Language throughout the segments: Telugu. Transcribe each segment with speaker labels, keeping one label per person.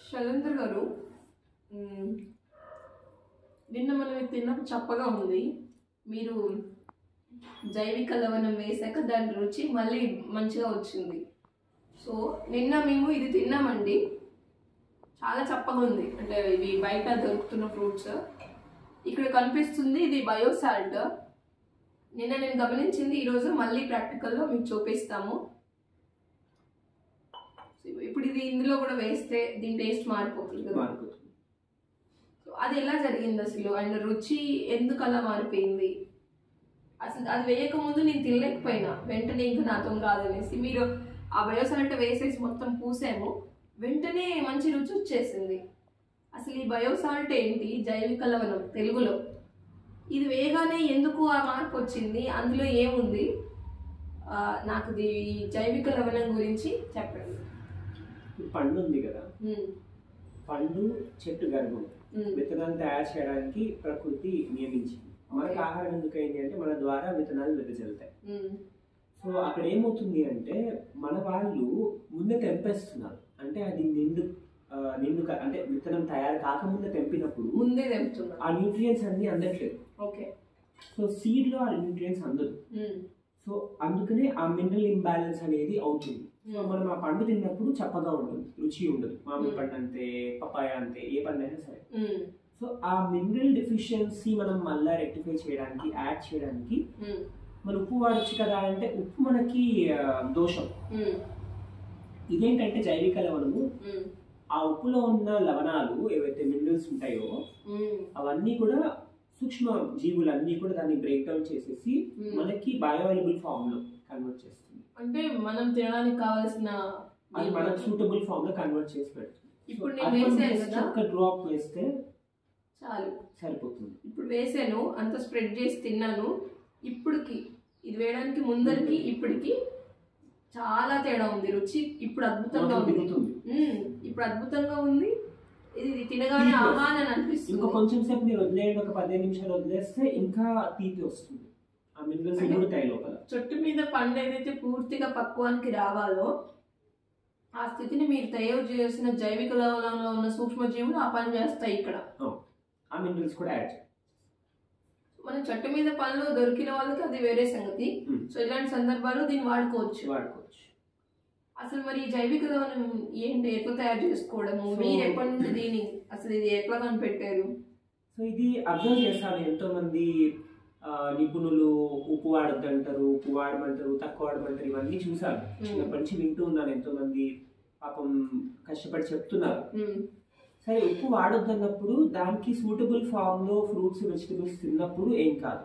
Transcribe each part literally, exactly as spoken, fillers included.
Speaker 1: శైలేంద్ర గారు, నిన్న మనం ఇది తిన్నప్పుడు చప్పగా ఉంది. మీరు జైవిక లవణం వేసాక దాని రుచి మళ్ళీ మంచిగా వచ్చింది. సో నిన్న మేము ఇది తిన్నామండి, చాలా చప్పగా ఉంది. అంటే ఇవి బయట దొరుకుతున్న ఫ్రూట్స్, ఇక్కడ కనిపిస్తుంది ఇది బయోసాల్ట్. నిన్న నేను గమనించింది, ఈరోజు మళ్ళీ ప్రాక్టికల్లో మీకు చూపిస్తాము. ఇప్పుడు ఇది ఇందులో కూడా వేస్తే దీని టేస్ట్ మారిపోతుంది కదా. సో అది ఎలా జరిగింది అసలు, అండ్ రుచి ఎందుకు అలా మారిపోయింది? అసలు అది వేయక ముందు నేను తినలేకపోయినా, వెంటనే ఇంకా నాతో కాదనేసి మీరు ఆ బయోసాల్ట్ వేసేసి మొత్తం పూసాము, వెంటనే మంచి రుచి వచ్చేసింది. అసలు ఈ బయోసాల్ట్ ఏంటి, జైవిక లవణం తెలుగులో, ఇది వేయగానే ఎందుకు ఆ మార్పు వచ్చింది, అందులో ఏముంది? నాకు ఇది జైవిక లవణం గురించి చెప్పండి.
Speaker 2: పండు ఉంది కదా, పండు చెట్టు గర్భం, విత్తనాలు తయారు చేయడానికి ప్రకృతి నియమించింది. మనకు ఆహారం ఎందుకైంది అంటే మన ద్వారా విత్తనాలు వెదజల్లుతాయి. సో అక్కడ ఏమవుతుంది అంటే మన వాళ్ళు ముందే తెంపేస్తున్నారు. అంటే అది నిండు నిండు అంటే విత్తనం తయారు కాకముందే తెంపినప్పుడు
Speaker 1: ముందే తెంపుతున్నారు,
Speaker 2: ఆ న్యూట్రియన్స్ అన్ని అందట్లేదు.
Speaker 1: ఓకే.
Speaker 2: సో సీడ్ లో ఆ న్యూట్రియన్స్ అందదు. సో అందుకనే ఆ మినరల్ ఇంబ్యాలెన్స్ అనేది అవుతుంది. సో మనం ఆ పండు తిన్నప్పుడు చప్పగా ఉంటుంది, రుచి ఉండదు. మామిడి పండు అంతే, పపాయ అంతే, ఏ పండు అయినా సరే. సో ఆ మినరల్ డెఫిషియన్సీ మనం మళ్ళీ రెక్టిఫై చేయడానికి, యాడ్ చేయడానికి మన ఉప్పు వాడచ్చు కదా అంటే ఉప్పు మనకి దోషం. ఇదేంటంటే జైవిక లవణము, ఆ ఉప్పులో ఉన్న లవణాలు ఏవైతే మినరల్స్ ఉంటాయో అవన్నీ కూడా సూక్ష్మ జీవులన్నీ కూడా దాన్ని బ్రేక్ డౌన్ చేసేసి మనకి బయోఅవైలబుల్ ఫామ్ లో కన్వర్ట్ చేస్తుంది.
Speaker 1: అంటే మనం తినడానికి కావాల్సిన
Speaker 2: అది మనకు సూటబుల్ ఫామ్ లో కన్వర్ట్ చేసి పెడుతుంది.
Speaker 1: ఇప్పుడు నేను వేసాను కదా,
Speaker 2: ఒక డ్రాప్ వేస్తే
Speaker 1: చాలు,
Speaker 2: సరిపోతుంది.
Speaker 1: ఇప్పుడు వేసాను, అంత స్ప్రెడ్ చేసి తిన్నాను. ఇప్పటికి ఇది వేయడానికి ముందరికి ఇప్పటికి చాలా తేడా ఉంది. రుచి ఇప్పుడు అద్భుతంగా ఉంది, ఇప్పుడు అద్భుతంగా ఉంది. ఇది తినగానే ఆహారం అని అనిపిస్తుంది.
Speaker 2: ఇంకా కొంచెం సేపు మీరు వదిలేయండి, ఒక పదిహేను నిమిషాలు వదిలేస్తే ఇంకా తీపి వస్తుంది. ఆ మినరల్స్ ఉడుతాయి లోపల.
Speaker 1: చెట్టు మీద పండు ఏదైతే పూర్తిగా పక్వానికి రావాలో ఆ స్థితిని మీరు తయారు చేసిన జైవిక లవణంలో ఉన్న సూక్ష్మజీవులు ఆ పని చేస్తాయి. ఇక్కడ
Speaker 2: ఆ మినరల్స్ కూడా యాడ్.
Speaker 1: మన చెట్టు మీద పళ్ళు దొరికిన వాళ్ళకి అది వేరే సంగతి. సో ఇలాంటి సందర్భాల్లో దీన్ని వాడుకోవచ్చు
Speaker 2: వాడుకోవచ్చు
Speaker 1: అసలు మరి జైవిక లవణం ఏంటి, ఎట్లా తయారు చేసుకోవడము, మీరు ఎప్పటి నుండి దీన్ని అసలు ఇది ఎట్లా కనిపెట్టారు?
Speaker 2: సో ఇది అబ్జర్వ్ చేస్తాను, ఎంతో మంది నిపుణులు ఉప్పు వాడద్దు అంటారు, ఉప్పు వాడమంటారు, తక్కువ వాడమంటారు, ఇవన్నీ చూసాను. చిన్నప్పటి నుంచి వింటూ ఉన్నాను, ఎంతో మంది పాపం కష్టపడి చెప్తున్నారు. సరే ఉప్పు వాడొద్దు అన్నప్పుడు దానికి సూటబుల్ ఫామ్ లో ఫ్రూట్స్ వెజిటబుల్స్ తిన్నప్పుడు ఏం కాదు,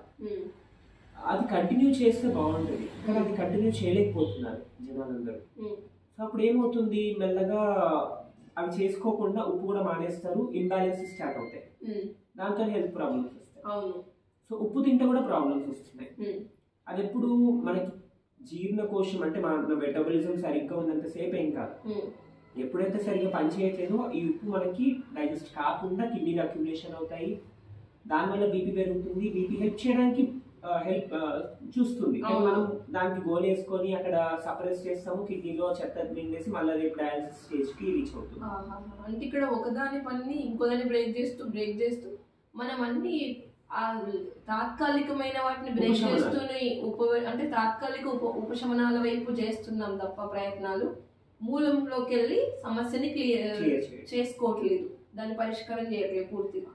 Speaker 2: అది కంటిన్యూ చేస్తే బాగుంటుంది. కానీ అది కంటిన్యూ చేయలేకపోతున్నారు జనాలందరూ. సో అప్పుడు ఏమవుతుంది, మెల్లగా అవి చేసుకోకుండా ఉప్పు కూడా మానేస్తారు, ఇంబ్యాలెన్సెస్ స్టార్ట్ అవుతాయి, దాంతో హెల్త్ ప్రాబ్లమ్స్ వస్తాయి. సో ఉప్పు తింటే కూడా ప్రాబ్లమ్స్ వస్తున్నాయి. అది ఎప్పుడు మనకి జీర్ణకోశం అంటే మన మెటబాలిజం సరిగ్గా ఉన్నంతసేపు ఏం కాదు, ఎప్పుడైతే సరిగ్గా పనిచేయట్లేదో ఈ ఉప్పు మనకి డైజెస్ట్ కాకుండా కిడ్నీలో అక్యుములేషన్ అవుతాయి, దానివల్ల బీపీ పెరుగుతుంది. బీపీ హెల్ప్ చేయడానికి హెల్ప్ చూస్తుంది, మనం దానికి గోల్ వేసుకొని అక్కడ సప్రెస్ చేస్తాము, కిడ్నీలో చెత్త మింగేసి మళ్ళీ రేపు డయాలసిస్ స్టేజ్ కి రీచ్ అవుతుంది.
Speaker 1: అంటే ఇక్కడ ఒకదాని పని ఇంకోదాన్ని బ్రేక్ చేస్తూ బ్రేక్ చేస్తూ మనం అన్ని ఆ తాత్కాలికమైన వాటిని బ్రేక్ చేస్తూనే ఉప అంటే తాత్కాలిక ఉప ఉపశమనాల వైపు చేస్తున్నాం తప్ప ప్రయత్నాలు మూలంలోకి వెళ్ళి సమస్యని క్లియర్ చేసుకోవట్లేదు, దాన్ని పరిష్కారం చేయట్లేదు పూర్తిగా.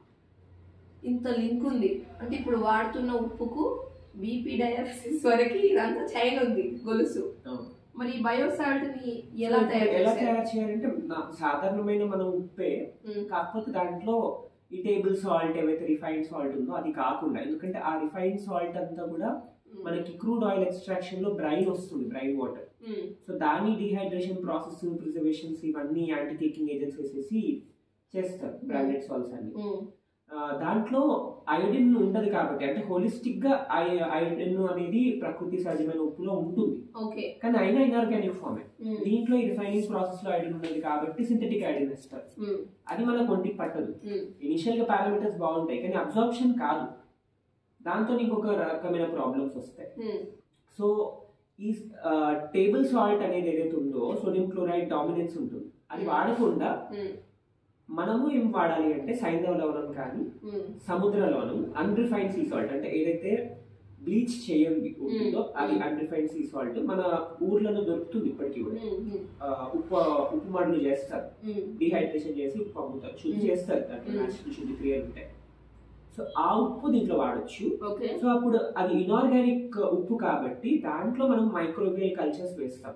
Speaker 1: ఇంత లింక్ ఉంది అంటే ఇప్పుడు వాడుతున్న ఉప్పుకు బీపీ డయాలసిస్ వరకు ఇదంతా చైన్ ఉంది, గొలుసు. మరి బయోసాల్ట్ ని ఎలా తయారు
Speaker 2: ఎలా తయారు చేయాలంటే సాధారణమైన మన ఉప్పే, కాకపోతే దాంట్లో ఈ టేబుల్ సాల్ట్ ఏవైతే రిఫైన్డ్ సాల్ట్ ఉందో అది కాకుండా, ఎందుకంటే ఆ రిఫైన్డ్ సాల్ట్ అంతా కూడా మనకి క్రూడ్ ఆయిల్ ఎక్స్ట్రాక్షన్ లో బ్రైన్ వస్తుంది, బ్రైన్ వాటర్. సో దాని డిహైడ్రేషన్ ప్రాసెస్, ప్రిజర్వేషన్స్ ఇవన్నీ యాంటీ కేకింగ్ ఏజెంట్స్ వేసేసి చేస్తారు బ్రాండెడ్ సాల్ట్స్ అన్ని. దాంట్లో ఐడిన్ ఉండదు కాబట్టి, అంటే హోలిస్టిక్ గా ఐడిన్ అనేది ప్రకృతి సహజమైన ఉప్పులో ఉంటుంది, కానీ అయినా ఇనార్గానిక్ ఫార్మే. దీంట్లో ఈ రిఫైనింగ్ ప్రాసెస్ లో ఐడిన్ ఉన్నది కాబట్టి సింథటిక్ ఐడిన్ వేస్తారు, అది మన ఒంటికి పట్టదు. ఇనిషియల్ గా పారామీటర్స్ బాగుంటాయి కానీ అబ్జార్ప్షన్ కాదు, దాంతో ఇంకొక రకమైన ప్రాబ్లమ్స్ వస్తాయి. సో ఈ టేబుల్ సాల్ట్ అనేది ఏదైతే ఉందో సోడియం క్లోరైడ్ డామినెన్స్ ఉంటుంది, అది వాడకుండా మనము ఏం వాడాలి అంటే సైంధవ లవణం కానీ సముద్ర లవణం అన్రిఫైన్డ్ సీ సాల్ట్ అంటే ఏదైతే బ్లీచ్ చేయండి ఉంటుందో అది అన్రిఫైన్డ్ సీ సాల్ట్ మన ఊర్లలో దొరుకుతుంది ఇప్పటికీ కూడా. ఉప్పు ఉప్పు మడులు చేస్తారు, డిహైడ్రేషన్ చేసి ఉప్పు అమ్ముతారు, శుద్ధి చేస్తారు, దాంట్లో న్యాచురల్ శుద్ధి క్రియలు ఉంటాయి. సో ఆ ఉప్పు దీంట్లో వాడచ్చు. సో అప్పుడు అది ఇనార్గానిక్ ఉప్పు కాబట్టి దాంట్లో మనం మైక్రోబియల్ కల్చర్స్ వేస్తాం.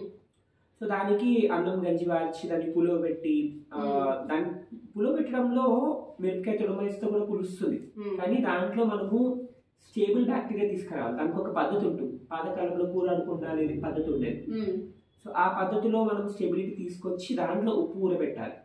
Speaker 2: సో దానికి అన్నం గంజి వార్చి దాన్ని పులువ పెట్టి దాన్ని పులువ పెట్టడంలో మిరపకాయ తొడమేస్తే కూడా పులుస్తుంది, కానీ దాంట్లో మనము స్టేబుల్ బ్యాక్టీరియా తీసుకురావాలి. దానికి ఒక పద్ధతి ఉంటుంది. పాతకాలంలో కూర అనుకుంటా అనేది పద్ధతి ఉండేది. సో ఆ పద్ధతిలో మనం స్టెబిలిటీ తీసుకొచ్చి దాంట్లో ఉప్పు ఊరబెట్టాలి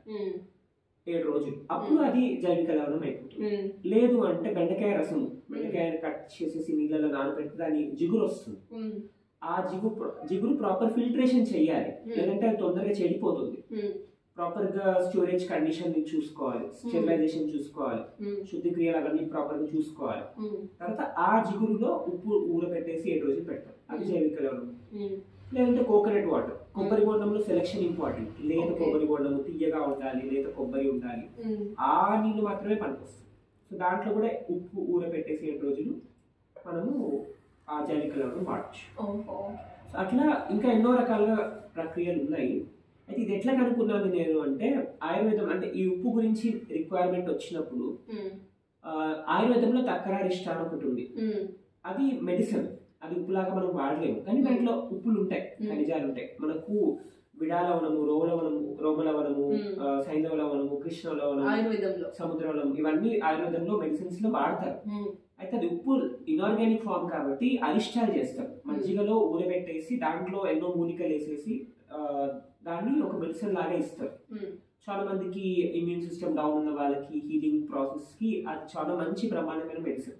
Speaker 2: ఏడు రోజులు, అప్పుడు అది జైవిక లవణం అయిపోతుంది. లేదు అంటే బెండకాయ రసం, బెండకాయ కట్ చేసేసి నీళ్ళలో నానబెట్టి దాని జిగురు వస్తుంది. ఆ జిగురు జిగురు ప్రాపర్ ఫిల్టరేషన్ చేయాలి, లేదంటే అది తొందరగా చెడిపోతుంది. ప్రాపర్ గా స్టోరేజ్ కండిషన్ చూసుకోవాలి, స్టెరిలైజేషన్ చూసుకోవాలి, శుద్ధి క్రియలు అవన్నీ ప్రాపర్ గా చూసుకోవాలి. తర్వాత ఆ జిగురులో ఉప్పు ఊరబెట్టేసి ఏడు రోజులు పెడతాం, అది జైవిక లవణం. లేదంటే కోకోనట్ వాటర్, కొబ్బరి బొండంలో సెలెక్షన్ ఇంపార్టెంట్. లేత కొబ్బరి బొండము తీయగా ఉండాలి, లేత కొబ్బరి ఉండాలి, ఆ నీళ్ళు మాత్రమే పనికొస్తాయి. సో దాంట్లో కూడా ఉప్పు ఊరబెట్టేసి ఏడు రోజులు మనము ఆ జైవిక లవణం వాడచ్చు. సో అట్లా ఇంకా ఎన్నో రకాల ప్రక్రియలు ఉన్నాయి. అయితే ఇది ఎట్లా కనుక్కున్నాను నేను అంటే, ఆయుర్వేదం అంటే ఈ ఉప్పు గురించి రిక్వైర్మెంట్ వచ్చినప్పుడు ఆయుర్వేదంలో తక్కరారిష్ట అని ఒకటి ఉంది. అది మెడిసిన్, అది ఉప్పులాగా మనం వాడలేము, కానీ దాంట్లో ఉప్పులు ఉంటాయి, ఖనిజాలు ఉంటాయి. మనకు విడాలవనము, రోమలవనము, రోమలవనము, సైంధవ లవణము, కృష్ణ లవణము, సముద్ర లవణం, ఇవన్నీ ఆయుర్వేదంలో మెడిసిన్స్ లో వాడతారు. అయితే అది ఉప్పు ఇనార్గానిక్ ఫామ్ కాబట్టి అరిష్టాలు చేస్తారు. మజ్జిగలో ఊరబెట్టేసి దాంట్లో ఎన్నో మూలికలు వేసేసి దాన్ని ఒక మెడిసిన్ లాగా ఇస్తారు. చాలా మందికి ఇమ్యూన్ సిస్టమ్ డౌన్ ఉన్న వాళ్ళకి హీలింగ్ ప్రాసెస్ కి అది చాలా మంచి బ్రహ్మాండమైన మెడిసిన్.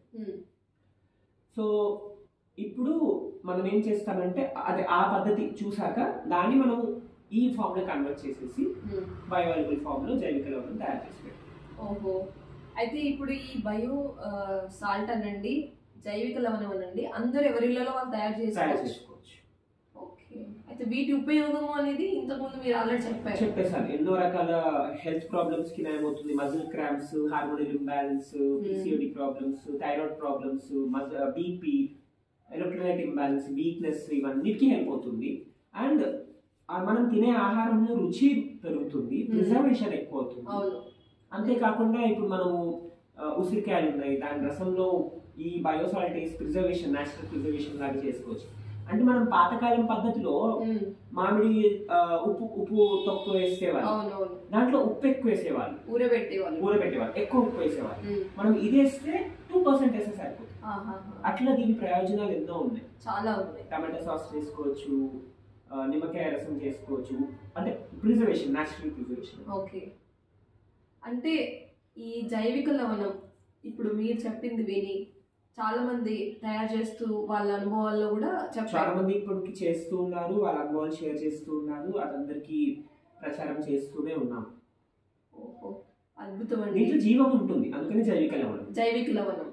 Speaker 2: సో ఇప్పుడు మనం ఏం చేస్తామంటే అదే ఆ పద్ధతి చూసాక దాన్ని మనం ఈ ఫామ్ లో కన్వర్ట్ చేసేసి బయోవైలబుల్ ఫామ్ లో జైవిక లవణం తయారు చేసి పెట్టాం.
Speaker 1: ఓహో, అయితే ఇప్పుడు ఈ బయో సాల్ట్ అనండి, జైవిక లవణం అనండి, అందరు ఎవరిళ్లలో వాళ్ళు తయారు చేసుకోవచ్చు. ఓకే, అయితే వీటి ఉపయోగం అనేది ఇంతకుముందు మీరు ఆల్రెడీ చెప్పారు.
Speaker 2: చెప్పేసాను, ఎన్నో రకాల హెల్త్ ప్రాబ్లమ్స్ కి నయమవుతుంది. Muscle cramps, hormonal imbalance, PCOD problems, thyroid problems, BP, electrolyte imbalance, weakness, ఇవన్నిటికీ హెల్ప్ అవుతుంది. అండ్ మనం తినే ఆహారంలో రుచి పెరుగుతుంది, ప్రిజర్వేషన్ ఎక్కువ అవుతుంది. అంతేకాకుండా ఇప్పుడు మనము ఉసిరికాయలు ఉన్నాయి, దాని రసంలో ఈ బయోసాల్ట్ వేసి ప్రిజర్వేషన్, నేచురల్ ప్రిజర్వేషన్ లాగా చేసుకోవచ్చు. అంటే మనం పాతకాలం పద్ధతిలో మామిడి ఉప్పు ఉప్పు తొక్కు వేసేవాళ్ళు, దాంట్లో ఉప్పు ఎక్కువ వేసేవాళ్ళు, ఊరబెట్టేవాళ్ళు ఊరబెట్టేవాళ్ళు ఎక్కువ ఉప్పు వేసేవాళ్ళు. మనం ఇది వేస్తే టూ పర్సెంట్ వేస్తే సరిపోతుంది. అట్లా దీని ప్రయోజనాలు ఎన్నో ఉన్నాయి, చాలా ఉన్నాయి. టమాటా సాస్ చేసుకోవచ్చు, నిమ్మకాయ రసం చేసుకోవచ్చు, అంటే ప్రిజర్వేషన్, నేచురల్ ప్రిజర్వేషన్.
Speaker 1: ఓకే, అంటే ఈ జైవిక లవణం ఇప్పుడు మీరు చెప్పింది విని చాలా మంది తయారు చేస్తూ వాళ్ళ అనుభవాల్లో కూడా
Speaker 2: చాలా మంది ఇప్పటికి చేస్తూ ఉన్నారు, వాళ్ళ అనుభవాలు షేర్ చేస్తూ ఉన్నారు, అదందరికీ ప్రచారం చేస్తూనే ఉన్నాం.
Speaker 1: ఓహో, అద్భుతం అండి.
Speaker 2: దీంట్లో జీవం ఉంటుంది, అందుకని జైవిక లవణం.
Speaker 1: జైవిక లవణం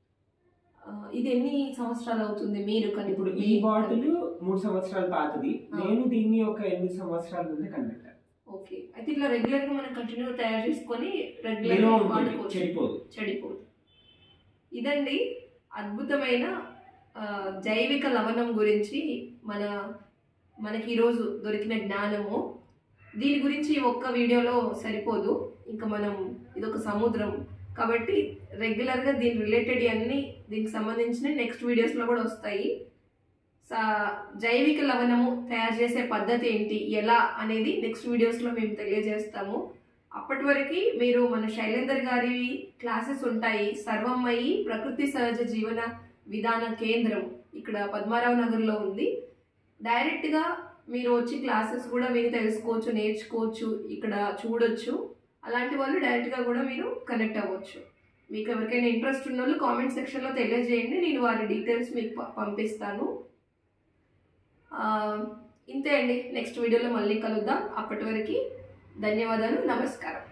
Speaker 1: ఇది ఎన్ని సంవత్సరాలు అవుతుంది మీరు?
Speaker 2: ఇప్పుడు ఈ బాటిల్ మూడు సంవత్సరాల పాతది, నేను దీన్ని ఒక ఎనిమిది సంవత్సరాల ముందే కనిపెట్టాను.
Speaker 1: ఓకే, అయితే ఇట్లా రెగ్యులర్ గా మనం కంటిన్యూ తయారు చేసుకొని రెగ్యులర్ గా వాడుకోవచ్చు, చెడిపోదు చెడిపోదు ఇదండి అద్భుతమైన జైవిక లవణం గురించి మన మనకి ఈరోజు దొరికిన జ్ఞానము. దీని గురించి ఒక్క వీడియోలో సరిపోదు, ఇంకా మనం ఇదొక సముద్రం కాబట్టి రెగ్యులర్గా దీని రిలేటెడ్ అన్నీ దీనికి సంబంధించిన నెక్స్ట్ వీడియోస్లో కూడా వస్తాయి. జైవిక లవణము తయారు చేసే పద్ధతి ఏంటి, ఎలా అనేది నెక్స్ట్ వీడియోస్లో మేము తెలియజేస్తాము. అప్పటి వరకు మీరు మన శైలేందర్ గారి క్లాసెస్ ఉంటాయి. సర్వమయి ప్రకృతి సహజ జీవన విధాన కేంద్రం ఇక్కడ పద్మారావు నగర్లో ఉంది. డైరెక్ట్గా మీరు వచ్చి క్లాసెస్ కూడా మీరు తెలుసుకోవచ్చు, నేర్చుకోవచ్చు, ఇక్కడ చూడొచ్చు. అలాంటి వాళ్ళు డైరెక్ట్గా కూడా మీరు కనెక్ట్ అవ్వచ్చు. మీకు ఎవరికైనా ఇంట్రెస్ట్ ఉన్న వాళ్ళు కామెంట్ సెక్షన్లో తెలియజేయండి, నేను వారి డీటెయిల్స్ మీకు పంపిస్తాను. ఇంతే అండి, నెక్స్ట్ వీడియోలో మళ్ళీ కలుద్దాం. అప్పటి వరకు ధన్యవాదాలు, నమస్కారం.